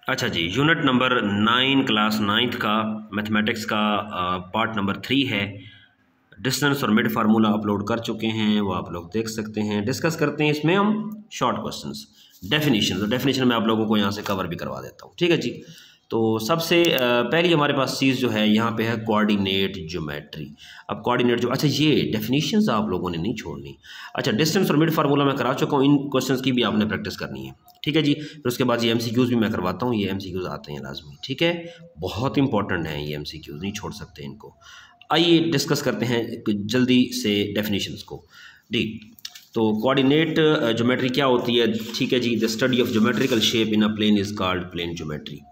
अच्छा जी, unit number 9 class 9th का mathematics का पार्ट नंबर 3 है। डिस्टेंस और मिड फार्मूला अपलोड कर चुके हैं, वो आप लोग देख सकते हैं। डिस्कस करते हैं इसमें हम शॉर्ट क्वेश्चंस, डेफिनेशन। तो डेफिनेशन मैं आप लोगों को यहाँ से कवर भी करवा देता हूँ, ठीक है जी। तो सबसे पहली हमारे पास चीज़ जो है यहाँ पे है कोऑर्डिनेट ज्योमेट्री। अब कोऑर्डिनेट जो, अच्छा ये डेफिनेशंस आप लोगों ने नहीं छोड़नी। अच्छा, डिस्टेंस और मिड फार्मूला मैं करा चुका हूँ, इन क्वेश्चंस की भी आपने प्रैक्टिस करनी है, ठीक है जी। फिर उसके बाद ये MCQs भी मैं करवाता हूँ, ये MCQs आते हैं लाजमी, ठीक है। बहुत इंपॉर्टेंट हैं ये MCQs, नहीं छोड़ सकते इनको। आइए डिस्कस करते हैं जल्दी से डेफिनेशंस को। ठीक, तो कोऑर्डिनेट ज्योमेट्री क्या होती है, ठीक है जी। The study of geometrical shape in a plane is called plane geometry.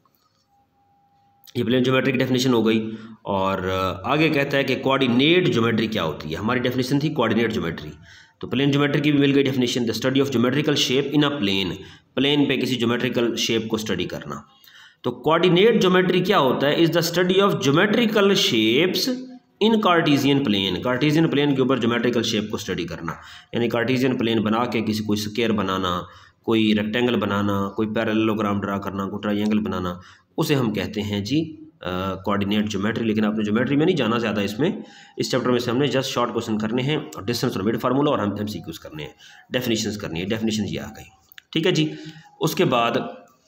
ये प्लेन ज्योमेट्री की डेफिनेशन हो गई। और आगे कहता है कि कोऑर्डिनेट ज्योमेट्री क्या होती है। हमारी डेफिनेशन थी कोऑर्डिनेट ज्योमेट्री, तो प्लेन ज्योमेट्री की भी मिल गई definition. The study of geometrical shape in a plane, plane पे किसी ज्योमेट्रिकल शेप को स्टडी करना। तो कोऑर्डिनेट ज्योमेट्री क्या होता है, is the study of geometrical shapes in Cartesian plane. Cartesian plane के ऊपर ज्योमेट्रिकल शेप को स्टडी करना, यानी कार्टेशियन प्लेन बना के किसी कोई स्क्वायर बनाना, कोई रेक्टेंगल बनाना, कोई पैरेललोग्राम ड्रा करना, कोई ट्राइंगल बनाना, उसे हम कहते हैं जी कोऑर्डिनेट ज्योमेट्री। लेकिन आपने ज्योमेट्री में नहीं जाना ज़्यादा इसमें, इस चैप्टर में से हमने जस्ट शॉर्ट क्वेश्चन करने हैं और डिस्टेंस और मिड फार्मूला और हम MCQs करने हैं, डेफिनेशंस करनी है। डेफिनेशन ये आ गई, ठीक है जी। उसके बाद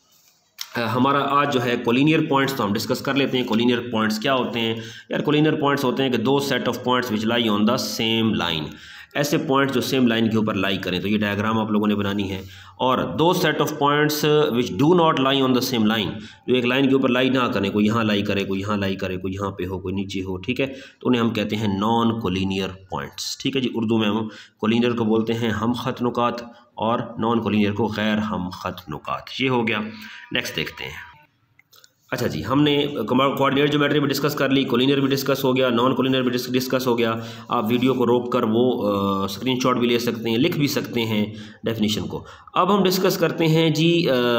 हमारा आज जो है कोलिनियर पॉइंट्स, तो हम डिस्कस कर लेते हैं। कोलिनियर पॉइंट्स क्या होते हैं यार? कोलिनियर पॉइंट्स होते हैं कि दो set of points which lie on the same line. ऐसे पॉइंट्स जो सेम लाइन के ऊपर लाई करें, तो ये डायग्राम आप लोगों ने बनानी है। और दो set of points which do not lie on the same line, जो एक लाइन के ऊपर लाई ना करें, कोई यहाँ लाई करे, कोई यहाँ लाई करे, कोई यहाँ पे हो, कोई नीचे हो, ठीक है, तो उन्हें हम कहते हैं नॉन कोलिनियर पॉइंट्स, ठीक है जी। उर्दू में हम कोलिनियर को बोलते हैं हम खत नुकात और नॉन कोलिनियर को गैर हम खत नुकात। ये हो गया। नेक्स्ट देखते हैं। अच्छा जी, हमने कोऑर्डिनेट ज्योमेट्री भी डिस्कस कर ली, कोलिनियर भी डिस्कस हो गया, नॉन कोलिनियर भी डिस्कस हो गया। आप वीडियो को रोक कर वो स्क्रीनशॉट भी ले सकते हैं, लिख भी सकते हैं डेफिनेशन को। अब हम डिस्कस करते हैं जी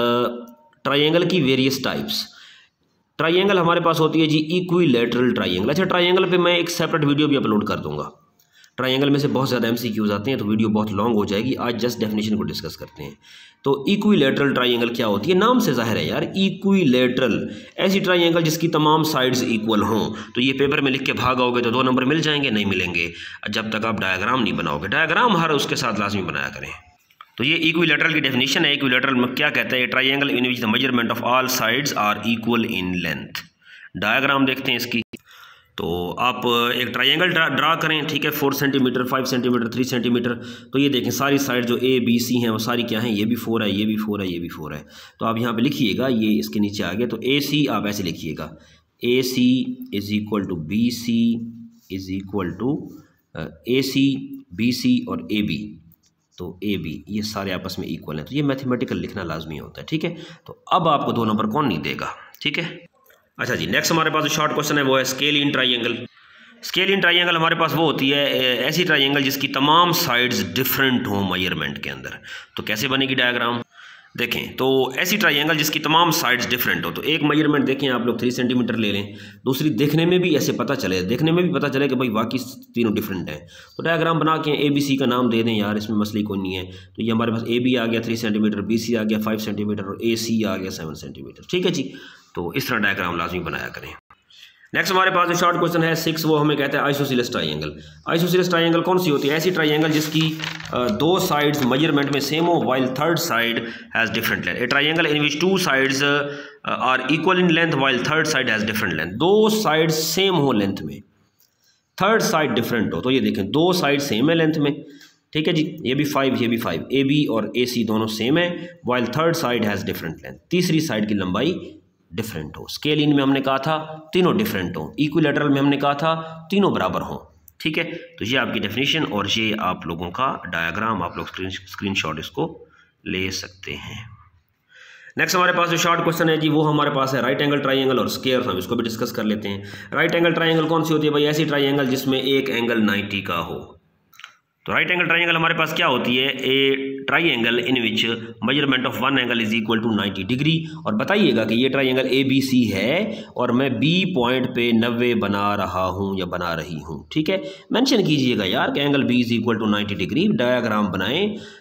ट्राइंगल की वेरियस टाइप्स। ट्राइंगल हमारे पास होती है जी इक्विलैटरल ट्राइंगल। अच्छा, ट्राइंगल पे मैं एक सेपरेट वीडियो भी अपलोड कर दूंगा। ट्राइंगल में से बहुत ज़्यादा MCQs आते हैं, तो वीडियो बहुत लॉन्ग हो जाएगी। आज जस्ट डेफिनेशन को डिस्कस करते हैं। तो इक्विलैटरल ट्राइंगल क्या होती है? नाम से जाहिर है यार, इक्विलैटरल, ऐसी ट्राइंगल जिसकी तमाम साइड्स इक्वल हों। तो ये पेपर में लिख के भागोगे तो 2 नंबर मिल जाएंगे? नहीं मिलेंगे, जब तक आप डायग्राम नहीं बनाओगे। डायग्राम हर उसके साथ लाजमी बनाया करें। तो ये इक्विलैटरल की डेफिनेशन है। इक्विलैटरल में क्या कहता है? Triangle in which the measurement of all sides are equal in length. Diagram देखते हैं इसकी। तो आप एक ट्राइंगल ड्रा करें, ठीक है, 4 सेंटीमीटर, 5 सेंटीमीटर, 3 सेंटीमीटर। तो ये देखें सारी साइड जो ABC हैं वो सारी क्या हैं? ये भी 4 है, ये भी 4 है, ये भी 4 है। तो आप यहाँ पे लिखिएगा, ये इसके नीचे आ गया। तो AC आप ऐसे लिखिएगा, AC is equal to BC is equal to AC, BC और AB। तो AB ये सारे आपस में इक्वल हैं। तो ये मैथमेटिकल लिखना लाजमी होता है, ठीक है। तो अब आपको 2 नंबर कौन नहीं देगा, ठीक है। अच्छा जी, नेक्स्ट हमारे पास जो शॉर्ट क्वेश्चन है वो है scale in triangle. Scale in triangle हमारे पास वो होती है ऐसी ट्राइंगल जिसकी तमाम साइड्स डिफरेंट हों मेजरमेंट के अंदर। तो कैसे बनेगी डायग्राम? देखें, तो ऐसी ट्राइंगल जिसकी तमाम साइड्स डिफरेंट हो। तो एक मेजरमेंट देखें आप लोग 3 सेंटीमीटर ले लें, दूसरी देखने में भी ऐसे पता चले, देखने में भी पता चले कि भाई वाकई तीनों डिफरेंट हैं। तो डायग्राम बना के ABC का नाम दे दें यार, इसमें मसले कोई नहीं है। तो ये हमारे पास AB आ गया 3 सेंटीमीटर, BC आ गया 5 सेंटीमीटर और AC आ गया 7 सेंटीमीटर, ठीक है जी। तो इस तरह डायग्राम लाजमी बनाया करें। नेक्स्ट हमारे पास जो शॉर्ट क्वेश्चन है 6, वो हमें कहता है आइसोसेलेस ट्राइंगल। आइसोसेलेस ट्राइंगल कौन सी होती है? ऐसी ट्राइंगल जिसकी 2 साइड्स मेजरमेंट में सेम हो while third side has different length. A triangle in which 2 sides are equal in length while third side has different length. 2 side same हो length में, third side different हो। तो ये देखें 2 side same है length में, ठीक है जी। ये भी 5, ये भी 5, AB और AC दोनों सेम है while third side has different length. तीसरी साइड की लंबाई डिफरेंट हो। स्केल इन में हमने कहा था तीनों डिफरेंट हो, इक्विलैटरल में हमने कहा था तीनों बराबर हों, ठीक है। तो ये आपकी डेफिनेशन और ये आप लोगों का डायग्राम, आप लोग स्क्रीनशॉट इसको ले सकते हैं। नेक्स्ट हमारे पास जो शॉर्ट क्वेश्चन है जी वो हमारे पास है राइट एंगल ट्राइंगल और स्क्वायर। हम इसको भी डिस्कस कर लेते हैं। राइट एंगल ट्राइंगल कौन सी होती है भाई? ऐसी ट्राइंगल जिसमें एक एंगल 90 का हो। तो राइट एंगल ट्राइंगल हमारे पास क्या होती है? A triangle in which measurement of one angle is equal to 90 degree. और बताइएगा कि ये ट्राइंगल ABC है और मैं B पॉइंट पे 90 बना रहा हूँ या बना रही हूँ, ठीक है। मेंशन कीजिएगा यार कि angle B is equal to 90 degree. Diagram बनाएं,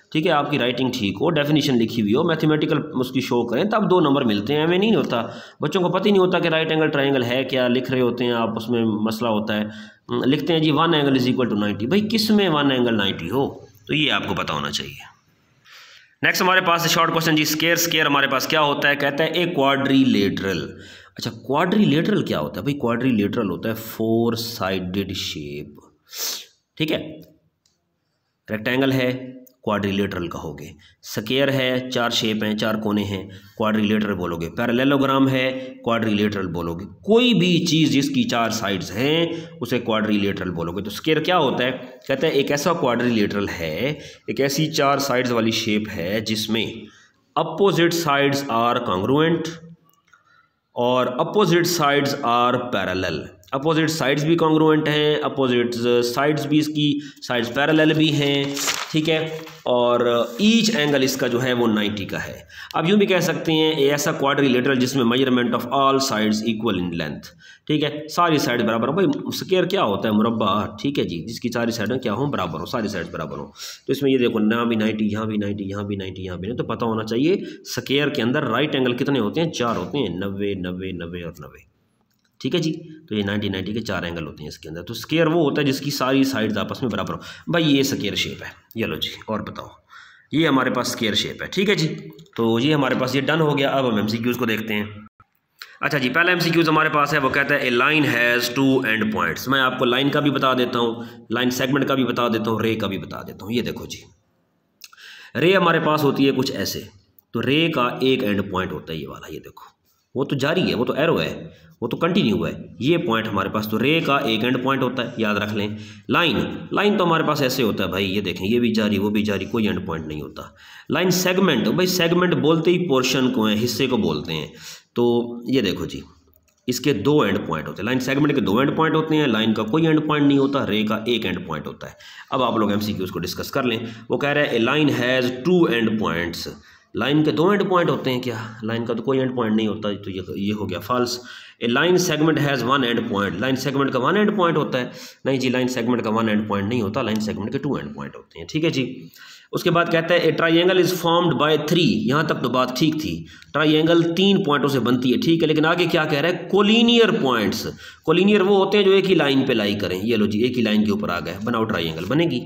ठीक है, आपकी राइटिंग ठीक हो, डेफिनेशन लिखी हुई हो, मैथमेटिकल उसकी शो करें, तब 2 नंबर मिलते हैं। हमें नहीं होता, बच्चों को पता ही नहीं होता कि राइट एंगल ट्राइंगल है क्या, लिख रहे होते हैं आप, उसमें मसला होता है, लिखते हैं जी 1 एंगल इज इक्वल टू 90। भाई किस में 1 एंगल 90 हो, तो ये आपको पता होना चाहिए। नेक्स्ट हमारे पास है शॉर्ट क्वेश्चन जी, स्क्वायर। स्क्वायर हमारे पास क्या होता है, कहता है ए क्वाड्रिलेटरल। अच्छा, क्वाड्रिलेटरल क्या होता है भाई? क्वाड्रिलेटरल होता है 4 साइडेड शेप, ठीक है। रेक्टेंगल है, क्वाड्रिलेटरल कहोगे। स्क्वायर है, 4 शेप हैं, 4 कोने हैं, क्वाड्रिलेटरल बोलोगे। पैरेललोग्राम है, क्वाड्रिलेटरल बोलोगे। कोई भी चीज़ जिसकी 4 साइड्स हैं उसे क्वाड्रिलेटरल बोलोगे। तो स्क्वायर क्या होता है, कहता है एक ऐसा क्वाड्रिलेटरल है, एक ऐसी 4 साइड्स वाली शेप है जिसमें अपोजिट साइड्स आर कॉन्ग्रुएंट और opposite sides are parallel. Opposite sides भी कॉन्ग्रुएंट हैं, अपोजिट साइड्स भी, इसकी साइड्स पैरेलल भी हैं, ठीक है। और ईच एंगल इसका जो है वो 90 का है। अब यूँ भी कह सकते हैं ऐसा क्वाड्रिलेटरल जिसमें measurement of all sides equal in length, ठीक है, सारी साइड बराबर हो। भाई स्क्वायर क्या होता है, मुरब्बा, ठीक है जी, जिसकी सारी साइडें क्या हो, बराबर हो, सारी साइड्स बराबर हो। तो इसमें ये देखो, यहाँ भी 90, यहाँ भी 90, यहाँ भी 90, यहाँ भी 90, तो पता होना चाहिए स्क्वायर के अंदर राइट एंगल कितने होते हैं, 4 होते हैं, 90, 90, 90 और 90, ठीक है जी। तो ये 90, 90 के 4 एंगल होते हैं इसके अंदर। तो स्क्वायर वो होता है जिसकी सारी साइड्स आपस में बराबर हो। भाई ये स्क्वायर शेप है, ये लो जी, और बताओ, ये हमारे पास स्क्वायर शेप है, ठीक है जी। तो ये हमारे पास ये डन हो गया। अब हम एमसीक्यूज़ को देखते हैं। अच्छा जी, पहला एमसीक्यूज़ हमारे पास है, वो कहता है a line has 2 end points. मैं आपको लाइन का भी बता देता हूँ, लाइन सेगमेंट का भी बता देता हूँ, रे का भी बता देता हूँ। ये देखो जी, रे हमारे पास होती है कुछ ऐसे, तो रे का एक एंड पॉइंट होता है ये वाला, ये देखो, वो तो जारी है, वो तो एरो है, वो तो कंटिन्यू है, ये पॉइंट हमारे पास, तो रे का एक एंड पॉइंट होता है, याद रख लें। लाइन तो हमारे पास ऐसे होता है भाई, ये देखें, ये भी जारी, वो भी जारी, कोई एंड पॉइंट नहीं होता। लाइन सेगमेंट, भाई सेगमेंट बोलते ही पोर्शन को है, हिस्से को बोलते हैं। तो ये देखो जी, इसके 2 एंड पॉइंट होते हैं, लाइन सेगमेंट के 2 एंड पॉइंट होते हैं, लाइन का कोई एंड पॉइंट नहीं होता, रे का एक एंड पॉइंट होता है। अब आप लोग एमसीक्यूज़ को डिस्कस कर लें। वो कह रहा है a line has 2 end points. Line के 2 एंड पॉइंट होते हैं क्या? लाइन का तो कोई एंड पॉइंट नहीं होता, तो ये हो गया false. A line segment has 1 end point. Line segment का 1 एंड पॉइंट होता है? नहीं जी, लाइन सेगमेंट का 1 एंड पॉइंट नहीं होता, लाइन सेगमेंट के 2 एंड पॉइंट होते हैं, ठीक है जी। उसके बाद कहता है a triangle is formed by 3। यहाँ तक तो बात ठीक थी, ट्राइंगल 3 पॉइंटों से बनती है, ठीक है। लेकिन आगे क्या कह रहा है, कोलिनियर पॉइंट्स। कोलिनियर वो होते हैं जो एक ही लाइन पे लाई करें। ये लो जी, एक ही लाइन के ऊपर आ गए, बनाओ ट्राइंगल, बनेगी।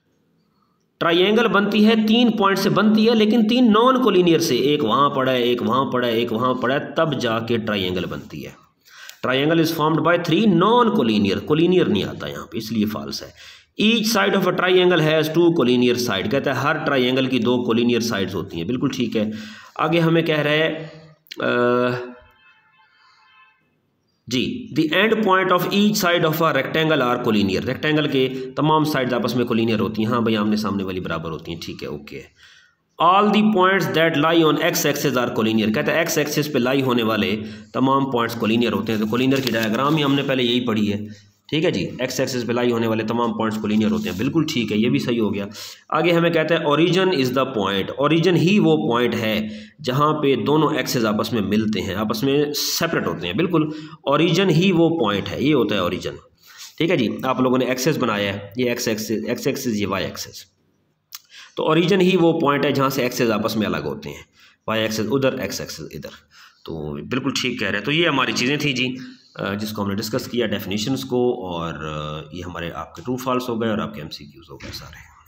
ट्राइंगल बनती है 3 पॉइंट से बनती है, लेकिन 3 नॉन कोलिनियर से, एक वहाँ पड़ा है, एक वहाँ पड़ा है, एक वहाँ पड़ा है, तब जाके ट्राइंगल बनती है। Triangle is formed by 3 non collinear, collinear नहीं आता यहाँ पे, इसलिए फॉल्स है। Each side of a triangle has 2 collinear side. कहता है हर ट्राइंगल की 2 कोलिनियर साइड्स होती हैं, बिल्कुल ठीक है। आगे हमें कह रहा है जी, the end point of each side of a rectangle are collinear. Rectangle के तमाम साइड्स आपस में कोलिनियर होती हैं। हाँ भाई, आमने सामने वाली बराबर होती हैं, ठीक है, okay. All the points that lie on x axis are collinear. कहता है एक्स एक्सिस पे लाई होने वाले तमाम पॉइंट्स कोलिनियर होते हैं। तो कोलिनियर की डायग्राम ही हमने पहले यही पढ़ी है, ठीक है जी। एक्स एक्सिस पे लाई होने वाले तमाम पॉइंट्स कोलिनियर होते हैं, बिल्कुल ठीक है, ये भी सही हो गया। आगे हमें कहता है origin is the point. Origin ही वो पॉइंट है जहाँ पे दोनों एक्सेस आपस में मिलते हैं, आपस में सेपरेट होते हैं, बिल्कुल। ओरिजिन ही वो पॉइंट है, ये होता है ओरिजिन, ठीक है जी। आप लोगों ने एक्सेस बनाया है, ये एक्स एक्सेस, ये वाई एक्सेस, तो ओरिजिन ही वो पॉइंट है जहाँ से एक्सेस आपस में अलग होते हैं, वाई एक्सेस उधर, एक्स एक्सेस इधर। तो बिल्कुल ठीक कह रहे हैं। तो ये हमारी चीज़ें थी जी, जिसको हमने डिस्कस किया, डेफिनेशंस को, और ये हमारे आपके ट्रू फॉल्स हो गए और आपके एमसीक्यूज़ हो गए सारे।